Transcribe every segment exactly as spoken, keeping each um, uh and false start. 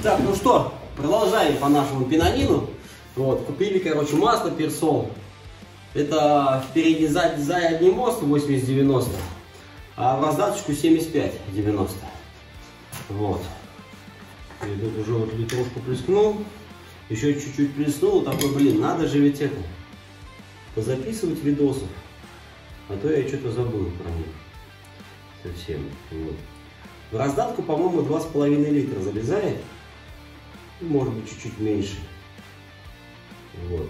Так, ну что, продолжаем по нашему пенонину. Вот, купили, короче, масло Персол. Это в передний задний, задний мост восемьдесят девяносто, а в раздаточку семьдесят пять девяносто. Вот. И тут уже вот литровку плеснул. Еще чуть-чуть плеснул. Такой, блин, надо же ведь это позаписывать видосов. А то я что-то забыл про них. Совсем. Вот. В раздатку, по-моему, два с половиной литра залезает. Может быть, чуть-чуть меньше. Вот.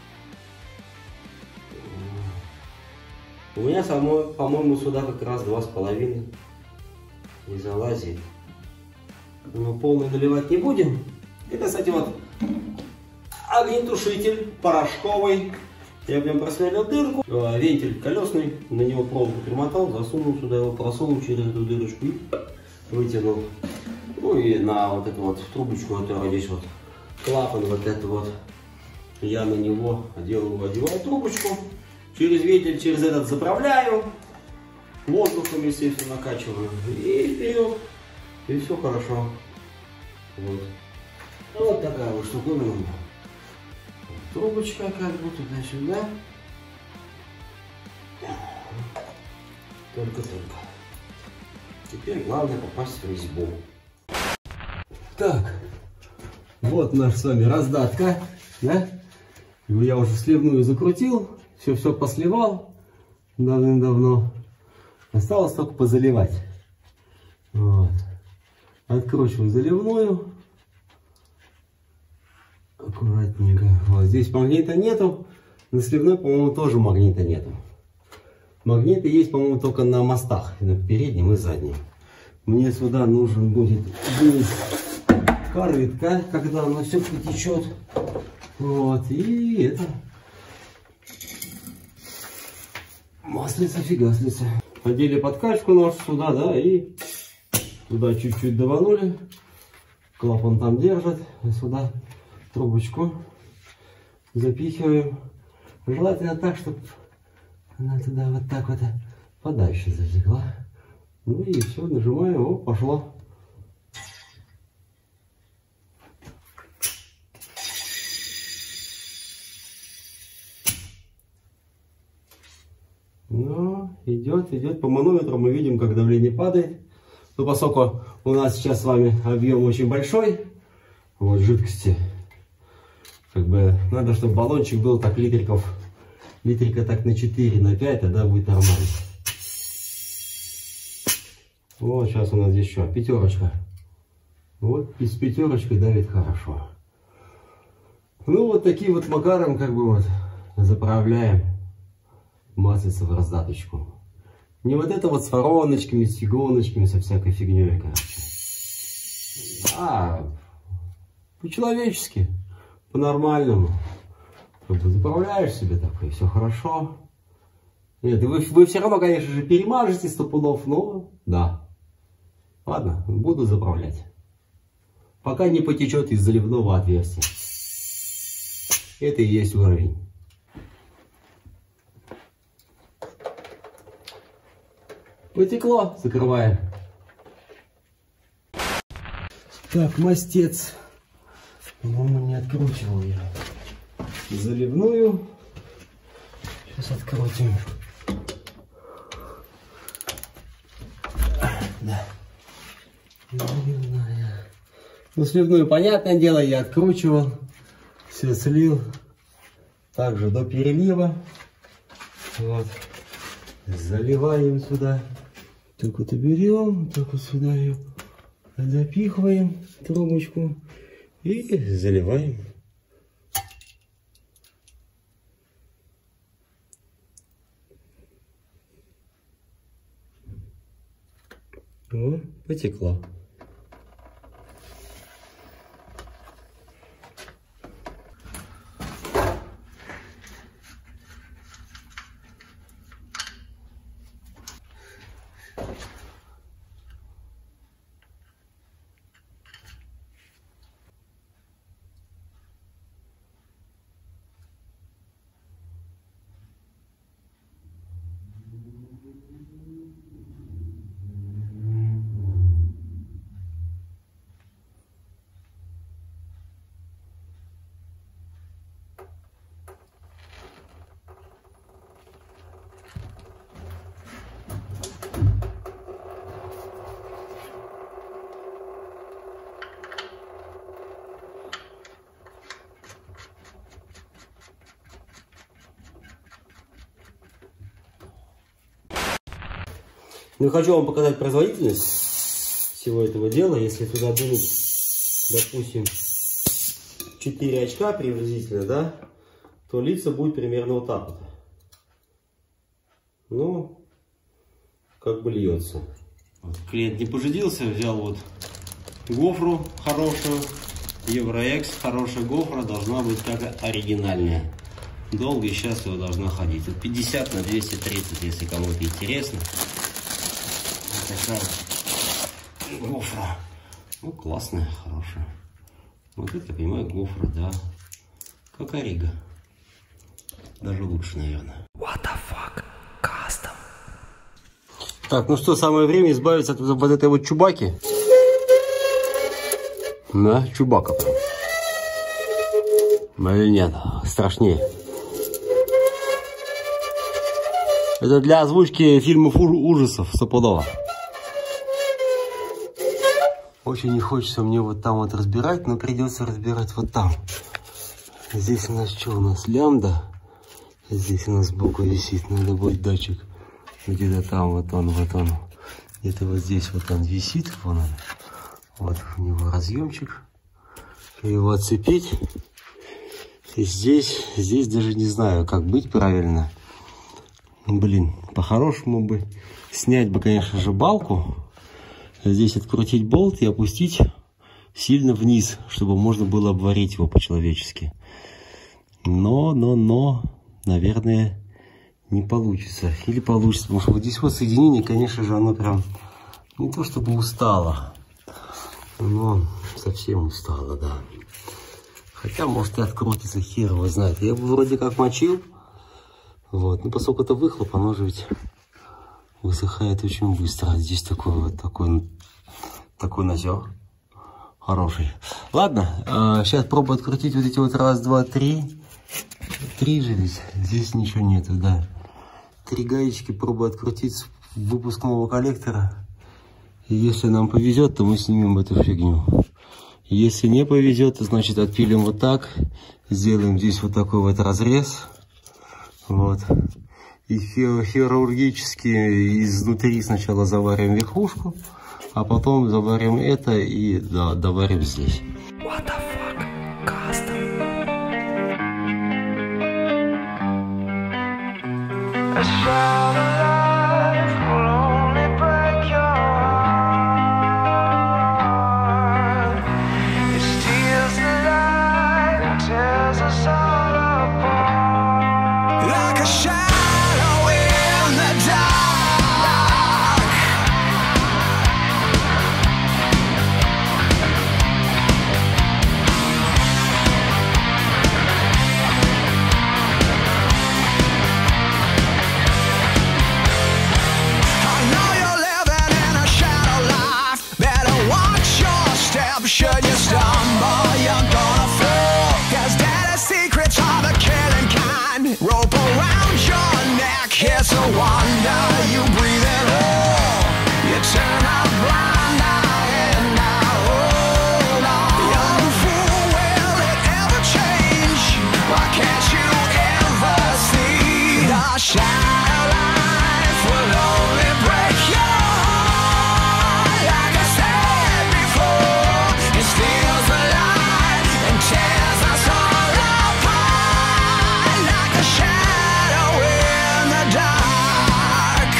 У меня, по-моему, сюда как раз два с половиной не залазит. Но полный наливать не будем. Это, кстати, вот огнетушитель порошковый. Я прям просверлил дырку. Вентиль колесный, на него проволоку примотал, засунул сюда его, просунул через эту дырочку и вытянул. Ну и на вот эту вот трубочку, которая здесь вот клапан, вот это вот, я на него делаю, одеваю трубочку. Через вентиль, через этот заправляю. Воздухом, естественно, накачиваю. И вперед. И все хорошо. Вот. Вот такая вот штуковина. Трубочка как бы туда-сюда. Только-только. Теперь главное попасть в резьбу. Так. Вот наш с вами раздатка. Да? Я уже сливную закрутил. Все-все посливал давным-давно. Осталось только позаливать. Вот. Откручиваю заливную. Аккуратненько. Вот здесь магнита нету. На сливной, по-моему, тоже магнита нету. Магниты есть, по-моему, только на мостах. На переднем и заднем. Мне сюда нужен будет корытка, когда оно все потечет. Вот. И это... Маслица, фигаслица. Одели подкачку нашу сюда, да, и туда чуть-чуть даванули. Клапан там держит. И сюда трубочку запихиваем. Желательно так, чтобы она туда вот так вот подальше затекла. Ну и все, нажимаем, о, пошло. Ну, идет, идет. По манометру мы видим, как давление падает. Но поскольку у нас сейчас с вами объем очень большой, вот, жидкости, как бы надо, чтобы баллончик был так литриков, литрика так на четыре, на пять, тогда будет нормально. Вот, сейчас у нас здесь что, пятерочка. Вот, и с пятерочкой давит хорошо. Ну, вот таким вот макаром, как бы вот, заправляем маслица в раздаточку. Не вот это вот с вороночками, с фигоночками, со всякой фигней, короче. А по-человечески, по-нормальному. Как бы заправляешь себе так, и все хорошо. Нет, вы, вы все равно, конечно же, перемажете сто пудов, но да. Ладно, буду заправлять. Пока не потечет из заливного отверстия. Это и есть уровень. Потекло, закрываем. Так, мастец. По-моему, не откручивал я заливную. Сейчас открутим. Да. Заливная. Ну, сливную, понятное дело, я откручивал. Все слил. Также до перелива. Вот. Заливаем сюда. Так вот и берем, так вот сюда ее запихиваем, трубочку, и заливаем. О, потекла. Ну, хочу вам показать производительность всего этого дела. Если туда дунуть, допустим, четыре очка приблизительно, да, то литься будет примерно вот так вот. Ну, как бы льется. Вот, клиент не пожадился, взял вот гофру хорошую, Евроэкс, хорошая гофра, должна быть как оригинальная. Долго и счастливо должна ходить. Вот пятьдесят на двести тридцать, если кому-то интересно. Вот такая гофра. Ну, классная, хорошая. Вот это, я понимаю, гофра, да. Как Ориго. Даже лучше, наверное. What the fuck? Custom. Так, ну что, самое время избавиться от вот этой вот чубаки. Да, чубака прям. Или нет, страшнее. Это для озвучки фильмов ужасов, стопудово. Очень не хочется мне вот там вот разбирать, но придется разбирать вот там. Здесь у нас что? У нас лямбда. Здесь у нас сбоку висит, надо будет датчик. Где-то там вот он, вот он. Где-то вот здесь вот он висит. Вон он. Вот у него разъемчик. Его отцепить. И здесь, здесь даже не знаю, как быть правильно. Блин, по-хорошему бы снять бы, конечно же, балку. Здесь открутить болт и опустить сильно вниз, чтобы можно было обварить его по-человечески. Но, но, но, наверное, не получится. Или получится, потому что вот здесь вот соединение, конечно же, оно прям не то чтобы устало, но совсем устало, да. Хотя, может, и открутится, хер его знает. Я бы вроде как мочил. Вот, ну поскольку это выхлоп, оно же ведь высыхает очень быстро. Здесь такой вот такой, такой назер хороший. Ладно, а, сейчас пробую открутить вот эти вот раз, два, три. Три же ведь, здесь ничего нету, да. Три гаечки пробую открутить с выпускного коллектора. И если нам повезет, то мы снимем эту фигню. Если не повезет, то значит отпилим вот так. Сделаем здесь вот такой вот разрез. Вот. И хирургически изнутри сначала заварим верхушку, а потом заварим это и да, доварим здесь. What the fuck? Custom. Should you stumble, you're gonna fall. Cause daddy's secrets are the killing kind. Rope around your neck, it's a wonder. You breathe it all, you turn a blind eye and now hold on. Young fool, will it ever change? Why can't you ever see the shadow life will only break your heart? Like I said before, it steals the light and tears us all apart. Like a shadow in the dark.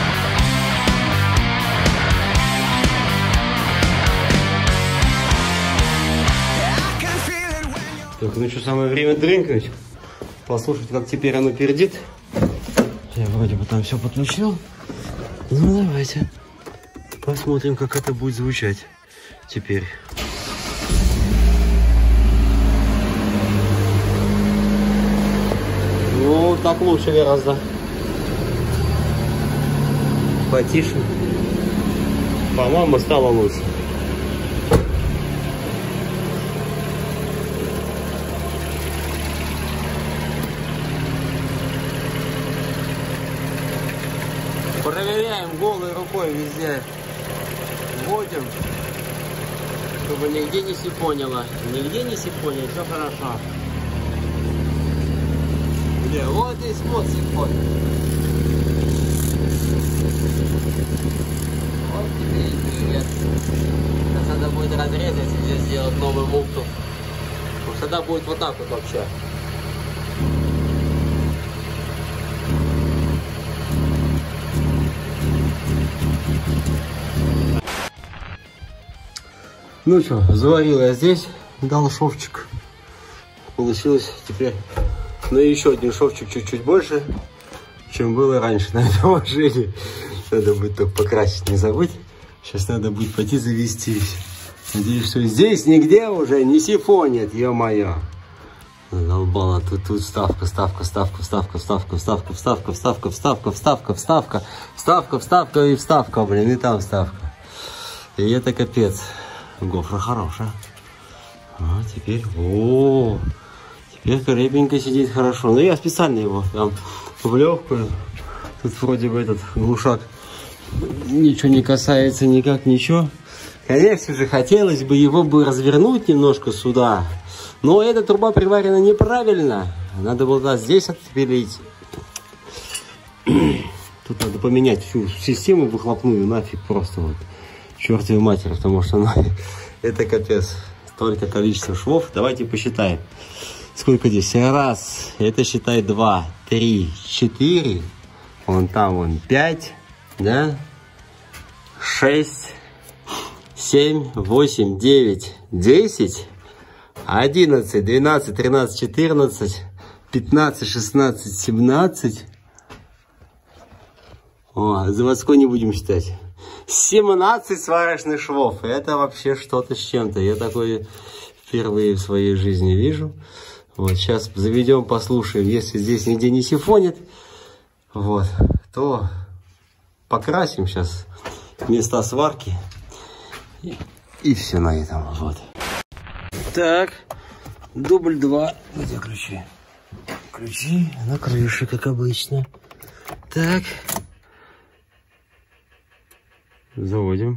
I can feel it when you're... Так, ну что, самое время дрынкнуть. Послушать, как теперь оно пердит. Я вроде бы там все подключил. Ну, давайте посмотрим, как это будет звучать теперь. Ну, так лучше гораздо. Потише. По-моему, стало лучше. Проверяем голой рукой везде. Вводим, чтобы нигде не сифонило. Нигде не сифонит, все хорошо. Где? Вот здесь вот сифонит. тогда будет вот так вот вообще. Ну что, заварил я здесь, дал шовчик. Получилось теперь, ну и еще один шовчик чуть-чуть больше, чем было раньше на этом машине. Надо будет только покрасить, не забыть. Сейчас надо будет пойти завестись. Надеюсь, что здесь нигде уже не сифонит, ё-моё. Задолбала, тут, тут вставка, вставка, вставка, вставка, вставка, вставка, вставка, вставка, вставка, вставка, вставка, вставка, вставка и вставка, блин, и там вставка. И это капец. Гофра хорошая. А теперь, о, теперь крепенько сидит хорошо. Но я специально его там в легкую. Тут вроде бы этот глушак ничего не касается, никак ничего. Конечно же, хотелось бы его бы развернуть немножко сюда. Но эта труба приварена неправильно. Надо было здесь отпилить. Тут надо поменять всю систему выхлопную нафиг просто вот. Чертовой матери, потому что ну, это капец. Столько количества швов. Давайте посчитаем. Сколько здесь? Раз. Это считай два, три, четыре. Вон там вон пять. Да? Шесть. Семь, восемь, девять, десять. Одиннадцать, двенадцать, тринадцать, четырнадцать. Пятнадцать, шестнадцать, семнадцать. О, заводской не будем считать. семнадцать сварочных швов. Это вообще что-то с чем-то. Я такое впервые в своей жизни вижу. Вот, сейчас заведем, послушаем. Если здесь нигде не сифонит, вот, то покрасим сейчас места сварки. И, и все на этом. Вот. Так, дубль два. Где ключи? Ключи на крыше, как обычно. Так. Заводим.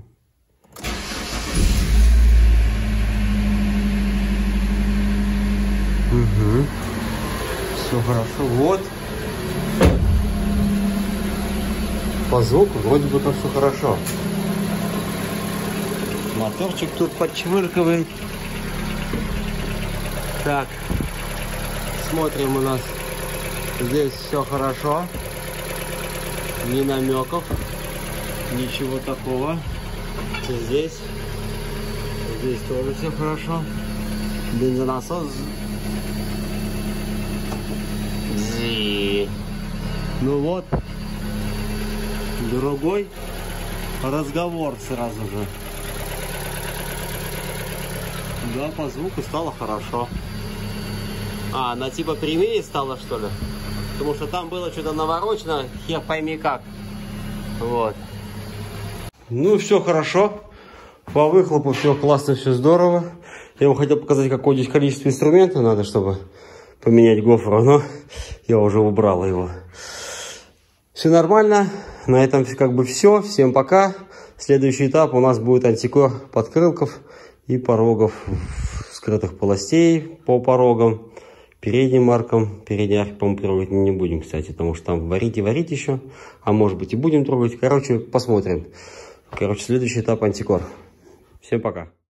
Угу. Все хорошо. Вот. По звуку вроде бы как все хорошо. Моторчик тут подчвыркивает. Так. Смотрим, у нас здесь все хорошо. Ни намеков. Ничего такого. Здесь. Здесь тоже все хорошо. Бензонасос. Ну вот. Другой разговор сразу же. Да, по звуку стало хорошо. А, она типа прямее стала, что ли? Потому что там было что-то наворочено, хер пойми как. Вот. Ну, все хорошо. По выхлопу все классно, все здорово. Я вам хотел показать, какое здесь количество инструментов надо, чтобы поменять гофру, но я уже убрал его. Все нормально. На этом как бы все. Всем пока. Следующий этап у нас будет антикор подкрылков и порогов, скрытых полостей по порогам, передним аркам. Передний арк, по-моему, трогать не будем, кстати, потому что там варить и варить еще. А может быть и будем трогать. Короче, посмотрим. Короче, следующий этап антикор. Всем пока.